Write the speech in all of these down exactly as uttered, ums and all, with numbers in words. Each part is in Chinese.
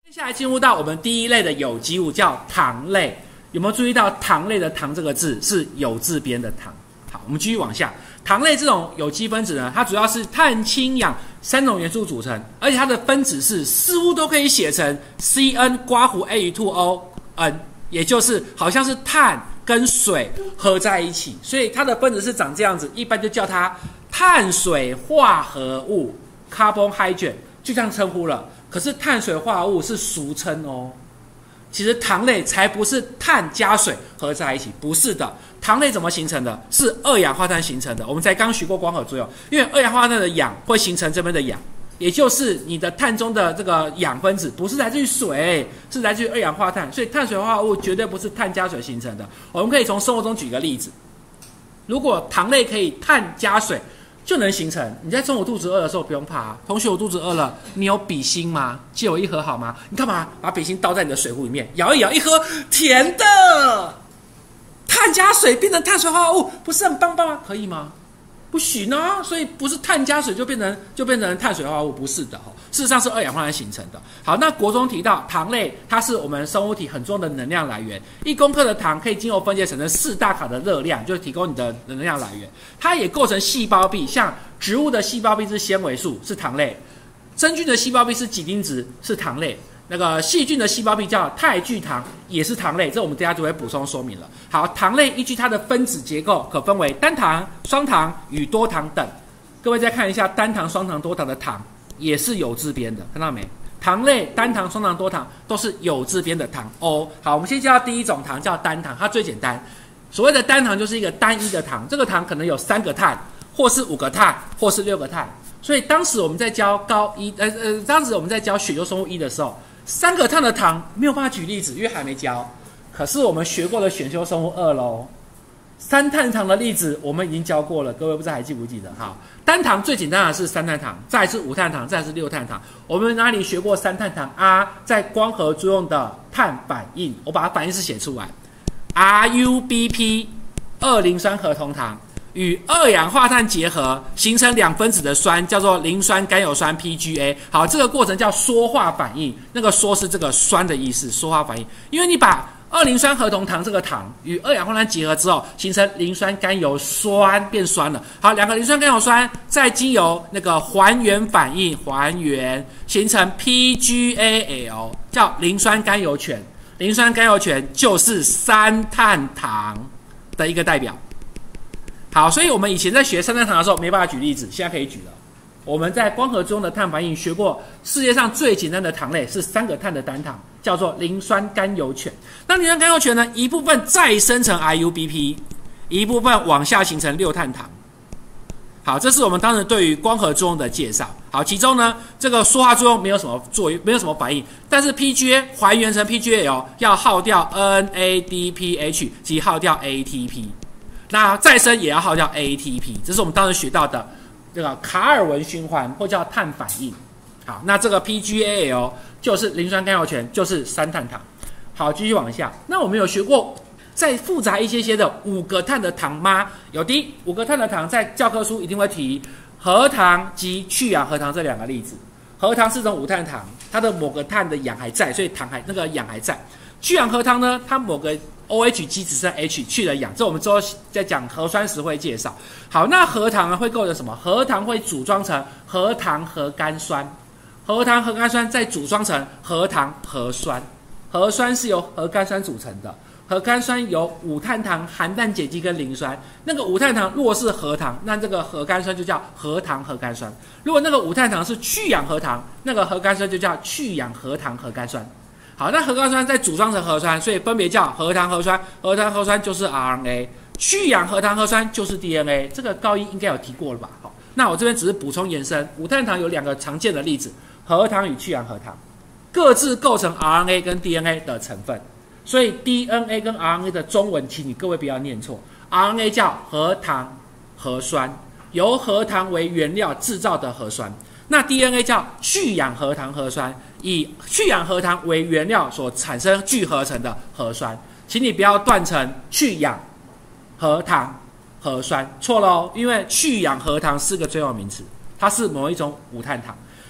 接下来进入到我们第一类的有机物，叫糖类。有没有注意到糖类的糖这个字是有字边的糖？好，我们继续往下。糖类这种有机分子呢，它主要是碳、氢、氧三种元素组成，而且它的分子式似乎都可以写成 C N 刮弧 A 与 two O N， 也就是好像是碳跟水合在一起，所以它的分子式长这样子，一般就叫它碳水化合物 （carbohydrate）， 就这样称呼了。可是碳水化合物是俗称哦。其实糖类才不是碳加水合在一起，不是的。糖类怎么形成的？是二氧化碳形成的。我们才刚学过光合作用，因为二氧化碳的氧会形成这边的氧，也就是你的碳中的这个氧分子不是来自于水，是来自于二氧化碳，所以碳水化合物绝对不是碳加水形成的。我们可以从生活中举个例子，如果糖类可以碳加水就能形成，你在中午肚子饿的时候不用怕啊。同学，我肚子饿了，你有笔芯吗？借我一盒好吗？你干嘛把笔芯倒在你的水壶里面，摇一摇，一喝甜的，碳加水变成碳水化合物，不是很棒棒吗？可以吗？不行啊，所以不是碳加水就变成就变成碳水化合物，不是的哦。事实上是二氧化碳形成的。好，那国中提到糖类，它是我们生物体很重要的能量来源。一公克的糖可以经由分解产生四大卡的热量，就是提供你的能量来源。它也构成细胞壁，像植物的细胞壁是纤维素，是糖类；真菌的细胞壁是几丁质，是糖类。那个细菌的细胞壁叫肽聚糖，也是糖类，这我们等一下就会补充说明了。好，糖类依据它的分子结构，可分为单糖、双糖与多糖等。各位再看一下单糖、双糖、多糖的糖，也是有字边的，看到没？糖类单糖、双糖、多糖都是有字边的糖哦。好，我们先介绍第一种糖，叫单糖，它最简单。所谓的单糖就是一个单一的糖，这个糖可能有三个碳，或是五个碳，或是六个碳。所以当时我们在教高一，呃呃，当时我们在教选修生物一的时候。三个碳的糖没有办法举例子，因为还没教。可是我们学过了选修生物二咯，三碳糖的例子我们已经教过了，各位不知道还记不记得？好，单糖最简单的是三碳糖，再来是五碳糖，再来是六碳糖。我们哪里学过三碳糖啊？在光合作用的碳反应，我把它反应式写出来 ，R U B P 二磷酸核酮糖。与二氧化碳结合形成两分子的酸，叫做磷酸甘油酸 P G A。好，这个过程叫羧化反应，那个羧是这个酸的意思，羧化反应。因为你把二磷酸核酮糖这个糖与二氧化碳结合之后，形成磷酸甘油酸变酸了。好，两个磷酸甘油酸再经由那个还原反应还原，形成 P G A L， 叫磷酸甘油醛。磷酸甘油醛就是三碳糖的一个代表。好，所以我们以前在学三碳糖的时候没办法举例子，现在可以举了。我们在光合作用的碳反应学过，世界上最简单的糖类是三个碳的单糖，叫做磷酸甘油醛。那磷酸甘油醛呢，一部分再生成 I U B P， 一部分往下形成六碳糖。好，这是我们当时对于光合作用的介绍。好，其中呢，这个羧化作用没有什么作用，没有什么反应，但是 P G A 还原成 P G A L 要耗掉 N A D P H 及耗掉 A T P。那再生也要耗掉 A T P， 这是我们当时学到的这个卡尔文循环，或叫碳反应。好，那这个 P G A L 就是磷酸甘油醛，就是三碳糖。好，继续往下。那我们有学过再复杂一些些的五个碳的糖吗？有的，五个碳的糖在教科书一定会提核糖及去氧核糖这两个例子。核糖是种五碳糖，它的某个碳的氧还在，所以糖还那个氧还在。去氧核糖呢，它某个 O H 基只剩 H 去了氧，这我们之后在讲核酸时会介绍。好，那核糖会构成什么？核糖会组装成核糖核苷酸，核糖核苷酸再组装成核糖核酸，核酸是由核苷酸组成的。核苷酸由五碳糖、含氮碱基跟磷酸。那个五碳糖如果是核糖，那这个核苷酸就叫核糖核苷酸；如果那个五碳糖是去氧核糖，那个核苷酸就叫去氧核糖核苷酸。好，那核苷酸再组装成核酸，所以分别叫核糖核酸，核糖核酸就是 R N A， 去氧核糖核酸就是 D N A。这个高一应该有提过了吧？好，那我这边只是补充延伸。五碳糖有两个常见的例子，核糖与去氧核糖，各自构成 R N A 跟 D N A 的成分。所以 D N A 跟 R N A 的中文，请你各位不要念错。R N A 叫核糖核酸，由核糖为原料制造的核酸。那 D N A 叫去氧核糖核酸，以去氧核糖为原料所产生聚合成的核酸，请你不要断成去氧核糖核酸，错了哦，因为去氧核糖是个专有名词，它是某一种五碳糖。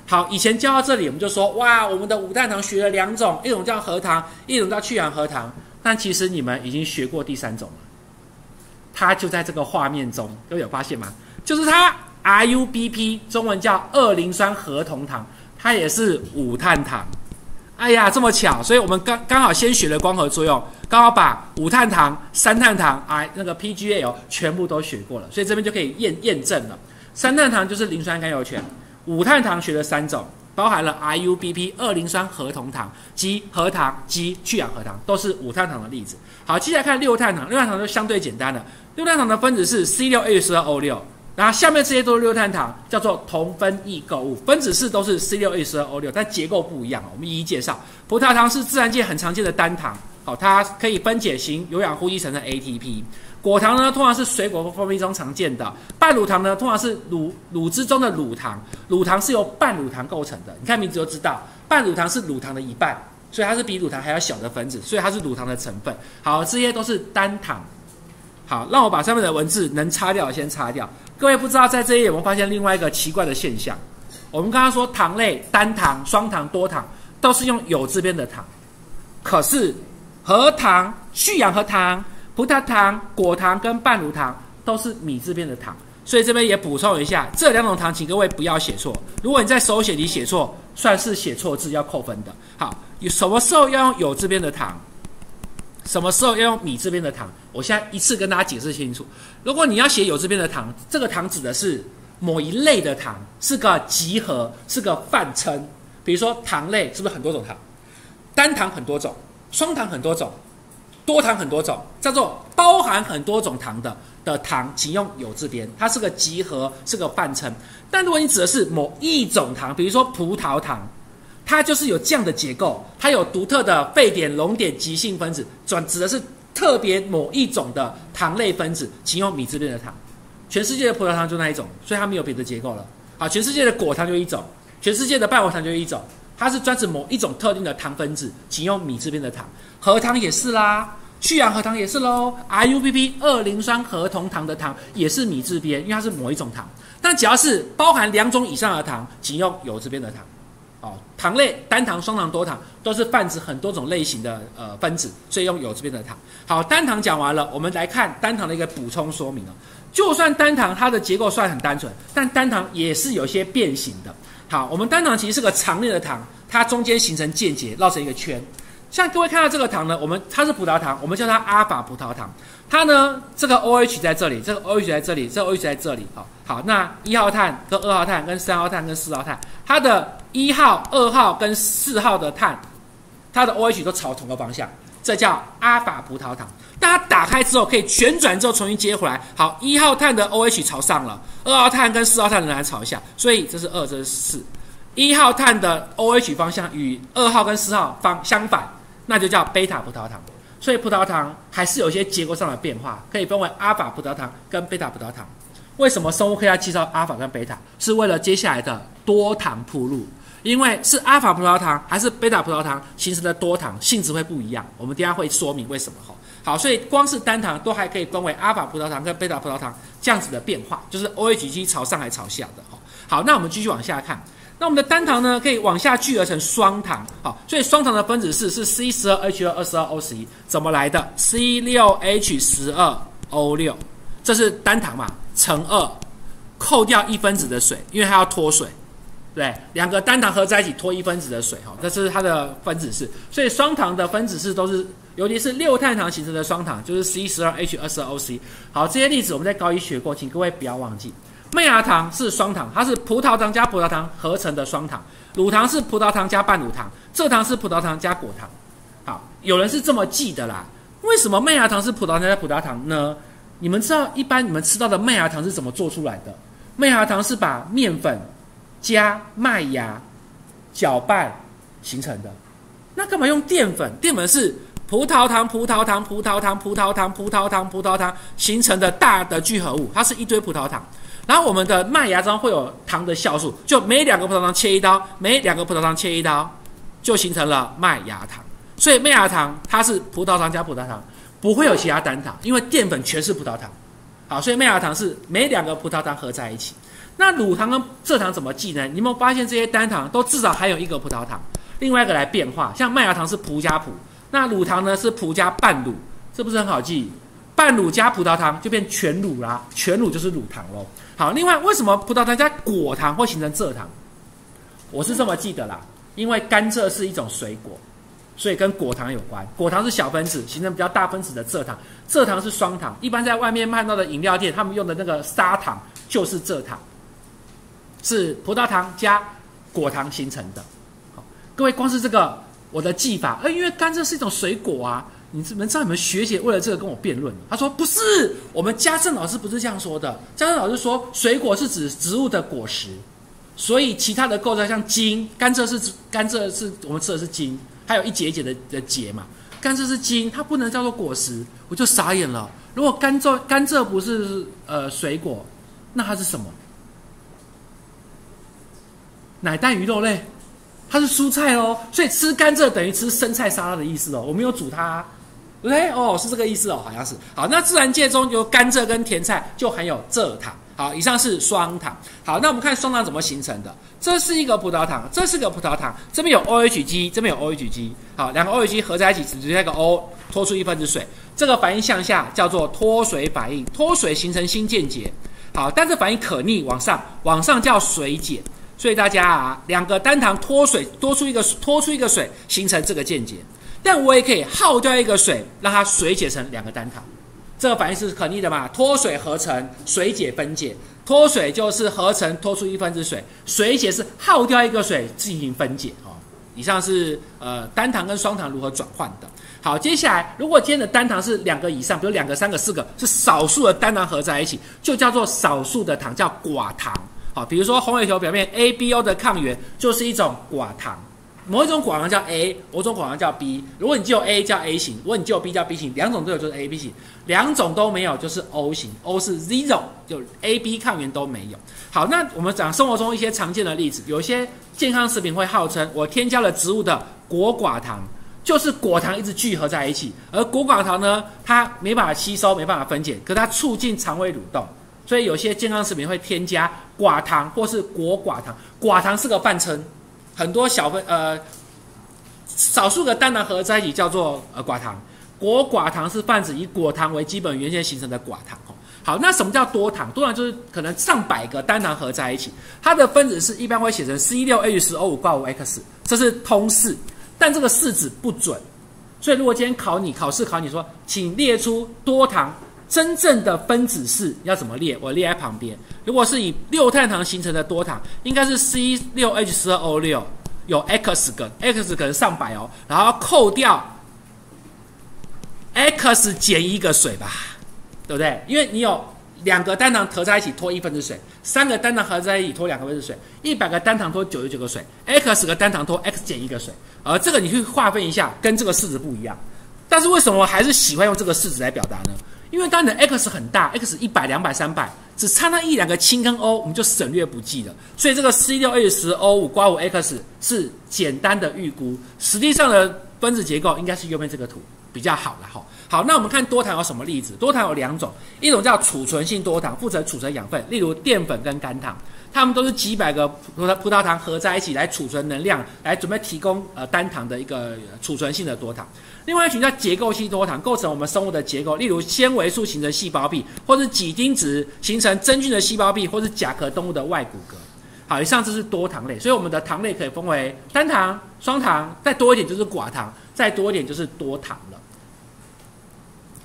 好，以前教到这里，我们就说哇，我们的五碳糖学了两种，一种叫核糖，一种叫去氧核糖。但其实你们已经学过第三种了，它就在这个画面中，各位有发现吗？就是它 R U B P， 中文叫二磷酸核酮糖，它也是五碳糖。哎呀，这么巧，所以我们刚刚好先学了光合作用，刚好把五碳糖、三碳糖、I 那个 P G L 全部都学过了，所以这边就可以验验证了。三碳糖就是磷酸甘油醛，五碳糖学了三种，包含了 R U B P 二磷酸核酮糖及核糖及去氧核糖，都是五碳糖的例子。好，接下来看六碳糖，六碳糖就相对简单了。六碳糖的分子是 C 六 H 十二 O 六，然后下面这些都是六碳糖，叫做同分异构物，分子式都是 C 六 H 十二 O 六，但结构不一样，我们一一介绍。葡萄糖是自然界很常见的单糖，好，它可以分解型有氧呼吸产生 A T P。果糖呢，通常是水果蜂蜜中常见的；半乳糖呢，通常是乳乳汁中的乳糖。乳糖是由半乳糖构成的，你看名字就知道，半乳糖是乳糖的一半，所以它是比乳糖还要小的分子，所以它是乳糖的成分。好，这些都是单糖。好，让我把上面的文字能擦掉先擦掉。各位不知道在这一页有没有发现另外一个奇怪的现象？我们刚刚说糖类单糖、双糖、多糖都是用酉字边的糖，可是核糖、去氧核糖、葡萄糖、果糖跟半乳糖都是米字边的糖，所以这边也补充一下，这两种糖请各位不要写错。如果你在手写题写错，算是写错字要扣分的。好，什么时候要用酉字边的糖？什么时候要用米字边的糖？我现在一次跟大家解释清楚。如果你要写酉字边的糖，这个糖指的是某一类的糖，是个集合，是个泛称。比如说糖类是不是很多种糖？单糖很多种，双糖很多种，多糖很多种，叫做包含很多种糖的的糖，请用酉字边，它是个集合，是个泛称。但如果你指的是某一种糖，比如说葡萄糖，它就是有这样的结构，它有独特的沸点、熔点、极性分子，转指的是特别某一种的糖类分子，请用米字边的糖。全世界的葡萄糖就那一种，所以它没有别的结构了。好，全世界的果糖就一种，全世界的半果糖就一种，它是专指某一种特定的糖分子，请用米字边的糖。核糖也是啦，去氧核糖也是咯 R U B P 二磷酸核酮糖的糖也是米字边，因为它是某一种糖。但只要是包含两种以上的糖，请用酉字边的糖。哦，糖类单糖、双糖、多糖都是泛指很多种类型的呃分子，所以用酉字边的糖。好，单糖讲完了，我们来看单糖的一个补充说明哦。就算单糖它的结构算很单纯，但单糖也是有些变形的。好，我们单糖其实是个长链的糖，它中间形成键结，绕成一个圈。像各位看到这个糖呢，我们它是葡萄糖，我们叫它阿法葡萄糖。它呢，这个 OH 在这里，这个 OH 在这里，这个 OH 在这里。好，好，那一号碳跟二号碳跟三号碳跟四号碳，它的一号、二号跟四号的碳，它的 OH 都朝同个方向，这叫阿法葡萄糖。但它打开之后可以旋转之后重新接回来。好，一号碳的 OH 朝上了，二号碳跟四号碳仍然朝下，所以这是二，这是四。一号碳的 OH 方向与二号跟四号方相反，那就叫贝塔葡萄糖。所以葡萄糖还是有一些结构上的变化，可以分为阿法葡萄糖跟贝塔葡萄糖。为什么生物科要介绍阿法跟贝塔？是为了接下来的多糖铺路。因为是阿法葡萄糖还是贝塔葡萄糖形成的多糖，性质会不一样。我们等一下会说明为什么。好，所以光是单糖都还可以分为阿法葡萄糖跟贝塔葡萄糖这样子的变化，就是 OH 朝上还朝下的。好，那我们继续往下看。那我们的单糖呢，可以往下聚合成双糖。好，所以双糖的分子式是 C 十二 H 二 二十二 O 十一，怎么来的 ？C 六 H 十二 O 六，这是单糖嘛，乘二，扣掉一分子的水，因为它要脱水。对，两个单糖合在一起脱一分子的水，哈，这是它的分子式。所以双糖的分子式都是，尤其是六碳糖形成的双糖，就是 C 十二 H 二十二 O 十一。好，这些例子我们在高一学过，请各位不要忘记。麦芽糖是双糖，它是葡萄糖加葡萄糖合成的双糖。乳糖是葡萄糖加半乳糖，蔗糖是葡萄糖加果糖。好，有人是这么记的啦。为什么麦芽糖是葡萄糖加葡萄糖呢？你们知道一般你们吃到的麦芽糖是怎么做出来的？麦芽糖是把面粉加麦芽搅拌形成的。那干嘛用淀粉？淀粉是葡萄糖、葡萄糖、葡萄糖、葡萄糖、葡萄糖、葡萄糖形成的大的聚合物，它是一堆葡萄糖。然后我们的麦芽中会有糖的酵素，就每两个葡萄糖切一刀，每两个葡萄糖切一刀，就形成了麦芽糖。所以麦芽糖它是葡萄糖加葡萄糖，不会有其他单糖，因为淀粉全是葡萄糖。好，所以麦芽糖是每两个葡萄糖合在一起。 那乳糖跟蔗糖怎么记呢？你有没有发现这些单糖都至少还有一个葡萄糖，另外一个来变化，像麦芽糖是葡加葡，那乳糖呢是葡加半乳，这不是很好记？半乳加葡萄糖就变全乳啦，全乳就是乳糖咯。好，另外为什么葡萄糖加果糖会形成蔗糖？我是这么记得啦，因为甘蔗是一种水果，所以跟果糖有关。果糖是小分子，形成比较大分子的蔗糖，蔗糖是双糖。一般在外面看到的饮料店，他们用的那个砂糖就是蔗糖，是葡萄糖加果糖形成的。好，各位光是这个我的记法，呃，因为甘蔗是一种水果啊。你们知道你们学姐为了这个跟我辩论，他说不是，我们家政老师不是这样说的。家政老师说，水果是指植物的果实，所以其他的构造像茎，甘蔗是甘蔗是我们吃的是茎，还有一节一节的的节嘛，甘蔗是茎，它不能叫做果实，我就傻眼了。如果甘蔗甘蔗不是呃水果，那它是什么？奶蛋鱼肉类，它是蔬菜哦，所以吃甘蔗等于吃生菜沙拉的意思哦，我没有煮它、啊。对哦，是这个意思哦，好像是。好，那自然界中有甘蔗跟甜菜就含有蔗糖。好，以上是双糖。好，那我们看双糖怎么形成的？这是一个葡萄糖，这是个葡萄糖，这边有 OH 这边有 OH。好，两个 OH 合在一起，只留下一个 O， 脱出一分子水。这个反应向下叫做脱水反应，脱水形成新键结。好，但这反应可逆，往上，往上叫水解。所以大家啊，两个单糖脱水，多出一个脱出一个水，形成这个键结。但我也可以耗掉一个水，让它水解成两个单糖。这个反应是可逆的嘛？脱水合成，水解分解。脱水就是合成脱出一分子水，水解是耗掉一个水进行分解。哦，以上是呃单糖跟双糖如何转换的。好，接下来如果今天的单糖是两个以上，比如两个、三个、四个，是少数的单糖合在一起，就叫做少数的糖，叫寡糖。好，比如说红血球表面 A B O 的抗原就是一种寡糖。某一种寡糖叫 A， 某种寡糖叫 B。如果你只有 A 叫 A 型，如果你只有 B 叫 B 型，两种都有就是 A、B 型，两种都没有就是 O 型 ，O 是 zero， 就 A、B 抗原都没有。好，那我们讲生活中一些常见的例子，有一些健康食品会号称我添加了植物的果寡糖，就是果糖一直聚合在一起，而果寡糖呢，它没办法吸收，没办法分解，可它促进肠胃蠕动。所以有些健康食品会添加寡糖或是果寡糖，寡糖是个泛称。很多小分呃少数个单糖合在一起叫做呃寡糖，果寡糖是泛指以果糖为基本元件形成的寡糖。好，那什么叫多糖？多糖就是可能上百个单糖合在一起，它的分子式一般会写成 C 六 H 十 O 五 挂五 X， 这是通式，但这个式子不准。所以如果今天考你考试考你说，请列出多糖真正的分子式要怎么列？我列在旁边。如果是以六碳糖形成的多糖，应该是 C 六 H 十二 O 六， 有 X 个 ，X 可能上百哦，然后扣掉 X 减一个水吧，对不对？因为你有两个单糖合在一起脱一分子水，三个单糖合在一起脱两个分子水，一百个单糖脱九十九个水 ，X 个单糖脱 X 减一个水，而这个你去划分一下，跟这个式子不一样。但是为什么我还是喜欢用这个式子来表达呢？因为当你的 X 很大 ，X 一百、两百、三百，只差那一两个氢跟 O， 我们就省略不计了。所以这个 C 六 H 十 O 五 刮五 X 是简单的预估，实际上的分子结构应该是右边这个图比较好了哈。好，那我们看多糖有什么例子？多糖有两种，一种叫储存性多糖，负责储存养分，例如淀粉跟甘糖，它们都是几百个葡萄葡萄糖合在一起来储存能量，来准备提供呃单糖的一个储存性的多糖。另外一群叫结构性多糖，构成我们生物的结构，例如纤维素形成细胞壁，或是几丁质形成真菌的细胞壁，或是甲壳动物的外骨骼。好，以上这是多糖类，所以我们的糖类可以分为单糖、双糖，再多一点就是寡糖，再多一点就是多糖了。